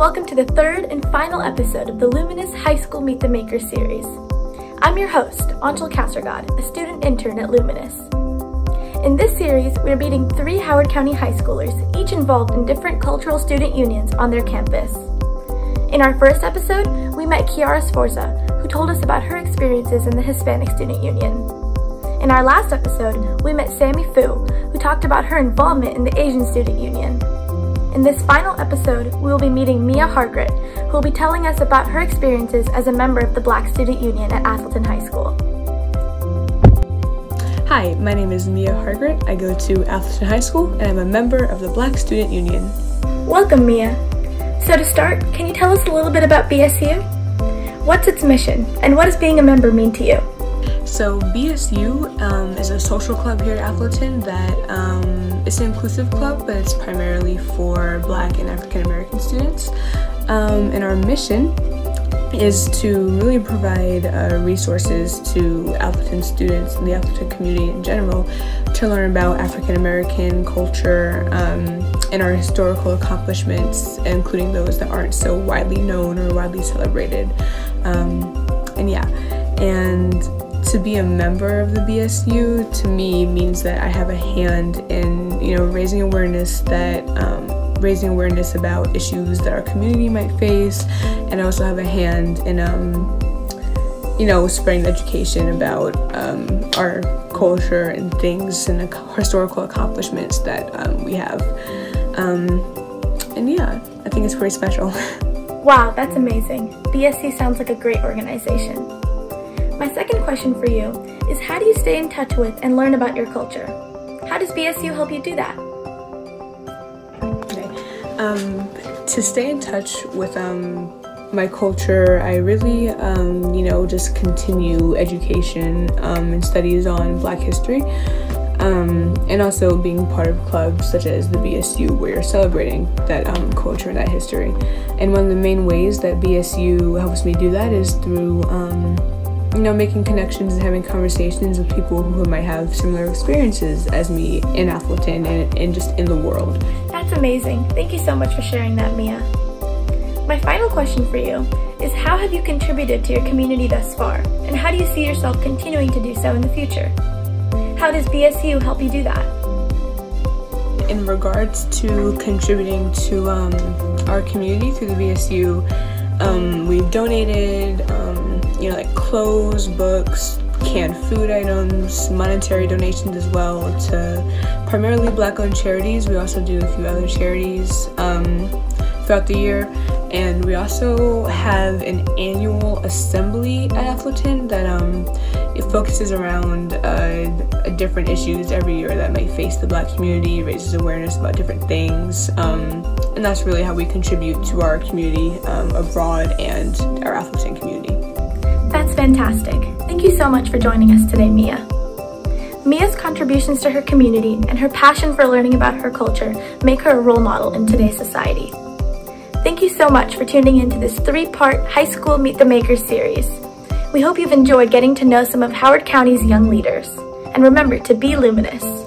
welcome to the third and final episode of the Luminous High School Meet the Makers series. I'm your host, Aanchal Kasargod, a student intern at Luminous. In this series, we're meeting 3 Howard County high schoolers, each involved in different cultural student unions on their campus. In our first episode, we met Kiara Sforza, who told us about her experiences in the Hispanic Student Union. In our last episode, we met Sammy Fu, who talked about her involvement in the Asian Student Union. In this final episode, we will be meeting Mia Hargrett, who will be telling us about her experiences as a member of the Black Student Union at Atholton High School. Hi, my name is Mia Hargrett. I go to Atholton High School, and I'm a member of the Black Student Union. Welcome, Mia. So to start, can you tell us a little bit about BSU? What's its mission, and what does being a member mean to you? So BSU is a social club here at Atholton that it's an inclusive club, but it's primarily for Black and African American students. And our mission is to really provide resources to Atholton students and the Atholton community in general to learn about African American culture and our historical accomplishments, including those that aren't so widely known or widely celebrated. And to be a member of the BSU, to me, means that I have a hand in, raising awareness about issues that our community might face, and I also have a hand in, spreading education about our culture and things and historical accomplishments that we have. I think it's pretty special. Wow, that's amazing. BSU sounds like a great organization. My second question for you is, how do you stay in touch with and learn about your culture? How does BSU help you do that? Okay. To stay in touch with my culture, I really, just continue education and studies on Black history, and also being part of clubs such as the BSU, where you're celebrating that culture and that history. And one of the main ways that BSU helps me do that is through making connections and having conversations with people who might have similar experiences as me in Atholton and just in the world. That's amazing. Thank you so much for sharing that, Mia. My final question for you is, how have you contributed to your community thus far, and how do you see yourself continuing to do so in the future? How does BSU help you do that? In regards to contributing to our community through the BSU, we've donated like clothes, books, canned food items, monetary donations as well to primarily Black-owned charities. We also do a few other charities throughout the year, and we also have an annual assembly at Atholton that it focuses around different issues every year that may face the Black community, raises awareness about different things, and that's really how we contribute to our community abroad and our Atholton community. That's fantastic. Thank you so much for joining us today, Mia. Mia's contributions to her community and her passion for learning about her culture make her a role model in today's society. Thank you so much for tuning into this 3-part High School Meet the Makers series. We hope you've enjoyed getting to know some of Howard County's young leaders. And remember to be luminous.